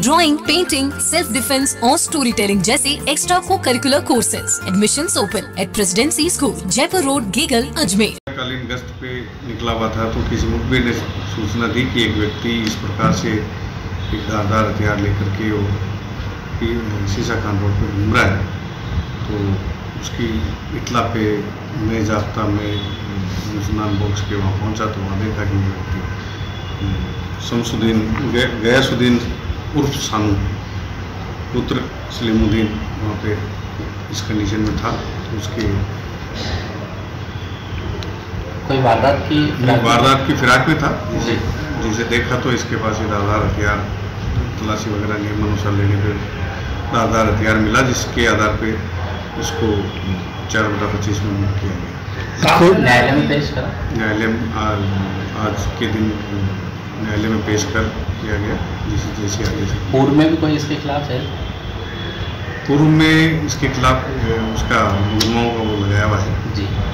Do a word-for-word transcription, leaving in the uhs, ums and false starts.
Drawing, painting, self defence और story telling जैसे extra को curricular courses. Admissions open at Presidency School, Jaipur road, Gegal, Ajmer. कालीन गश्त पे निकला हुआ था तो किसी मुखबिर ने सूचना दी कि एक व्यक्ति इस प्रकार से एक धारदार हथियार लेकर के वो शीशा खान रोड पर घूम रहा है। तो उसकी इतला पे मैं जाब्ता में मुसलमान बॉक्स के वहाँ पहुँचा तो वहाँ देखा कि व्यक्ति शमसुद्दीन गयासुद्दीन उर्फ सानू पुत्र सलीमुद्दीन वहाँ पे इस कंडीशन में था। तो उसके कोई वारदात की वारदात की फिराक में था, जिसे जिसे देखा तो इसके पास ये धारदार हथियार तलाशी वगैरह नियम अनुसार लेने पर धारदार हथियार मिला, जिसके आधार पे इसको चार बटा पच्चीस में मुक्त किया गया। न्यायालय में पेश करा न्यायालय में आज, आज के दिन न्यायालय में पेश कर किया गया जिसे जैसे आदेश। पूर्व में भी कोई इसके खिलाफ है? पूर्व में इसके खिलाफ उसका मुकदमाओं का वो लगाया हुआ है जी।